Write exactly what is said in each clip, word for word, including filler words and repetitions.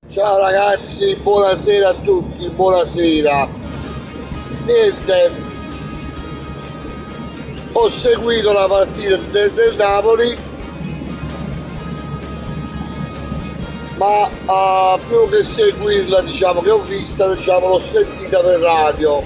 Ciao ragazzi, buonasera a tutti, buonasera. Niente, ho seguito la partita del, del Napoli, ma uh, più che seguirla, diciamo che ho vista, diciamo l'ho sentita per radio.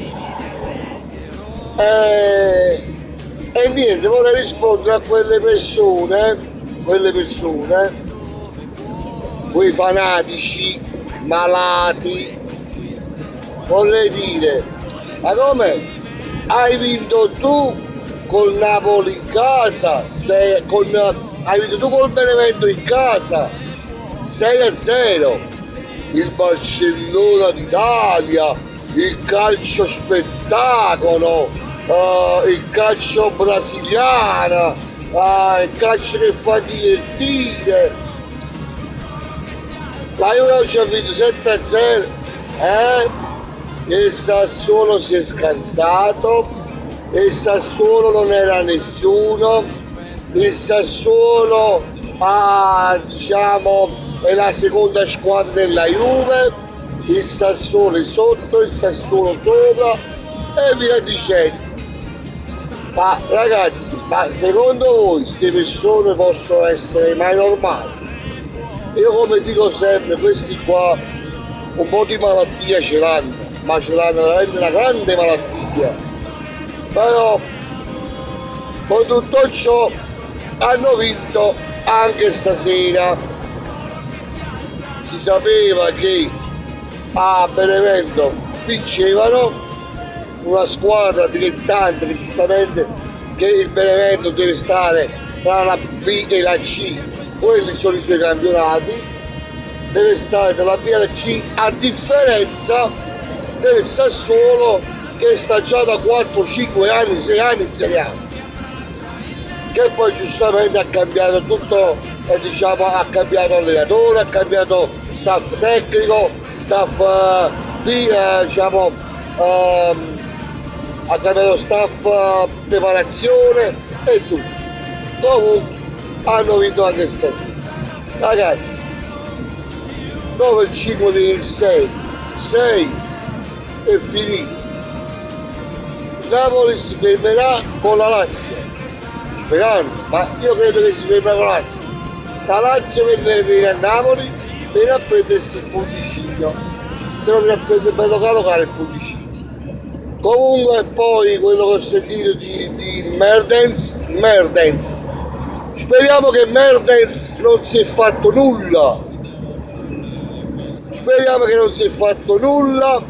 E, e niente, vorrei rispondere a quelle persone, quelle persone, quei fanatici malati, vorrei dire, ma come hai vinto tu col Napoli in casa, sei, con, hai vinto tu col Benevento in casa sei a zero, il Barcellona d'Italia, il calcio spettacolo, uh, il calcio brasiliano, uh, il calcio che fa divertire. La Juve ci ha vinto sette a zero, eh? Il Sassuolo si è scansato, il Sassuolo non era nessuno, il Sassuolo ha, diciamo, è la seconda squadra della Juve, il Sassuolo è sotto, il Sassuolo sopra e via dicendo. Ma ragazzi, ma secondo voi queste persone possono essere mai normali? Io come dico sempre, questi qua un po' di malattia ce l'hanno, ma ce l'hanno veramente una grande malattia. Però con tutto ciò hanno vinto anche stasera. Si sapeva che a Benevento vincevano, una squadra dilettante che giustamente che il Benevento deve stare tra la B e la C. Quelli sono i suoi campionati, deve stare tra la B e la C, a differenza del Sassuolo che sta già da quattro, cinque anni, sei anni in Serie A, che poi giustamente ha cambiato tutto, eh, diciamo, ha cambiato allenatore, ha cambiato staff tecnico, staff uh, sì, eh, diciamo, uh, ha cambiato staff uh, preparazione e tutto. Comunque hanno vinto anche stasera. Ragazzi, dove il cinque viene il sei, sei è finito. Il Napoli si fermerà con la Lazio, sperando, ma io credo che si fermerà con la Lazio. La Lazio viene a Napoli, viene a prendersi il punticino, se non viene a prendere per locale il punticino. Comunque poi quello che ho sentito di, di Mertens, Mertens, speriamo che Mertens non si è fatto nulla, speriamo che non si è fatto nulla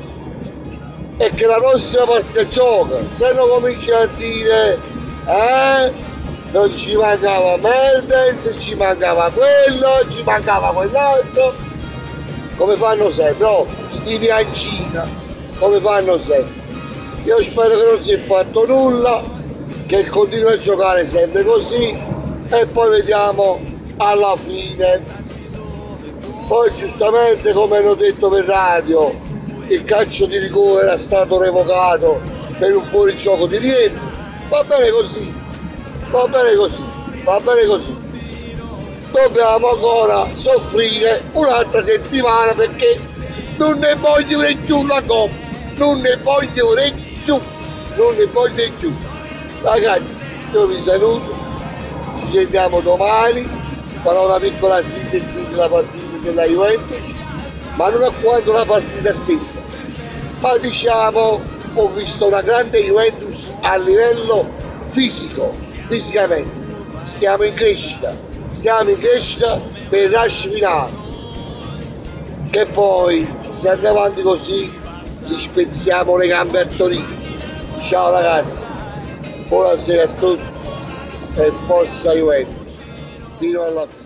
e che la prossima partita gioca, se no comincia a dire eh, non ci mancava Mertens, ci mancava quello, ci mancava quell'altro, come fanno sempre, no? Sti piancina, come fanno sempre. Io spero che non si è fatto nulla, che continua a giocare sempre così e poi vediamo alla fine. Poi giustamente, come hanno detto per radio, il calcio di rigore era stato revocato per un fuorigioco di rientro. Va bene così, va bene così, va bene così. Dobbiamo ancora soffrire un'altra settimana perché non ne voglio più la coppa, non ne voglio più, non ne voglio più. Ragazzi, io vi saluto, ci sentiamo domani, farò una piccola sintesi della partita della Juventus, ma non a quanto la partita stessa, ma diciamo ho visto una grande Juventus a livello fisico, fisicamente, stiamo in crescita, stiamo in crescita per il rush finale, che poi se andiamo avanti così gli spezziamo le gambe a Torino. Ciao ragazzi, buonasera a tutti e forza Juventus fino alla fine.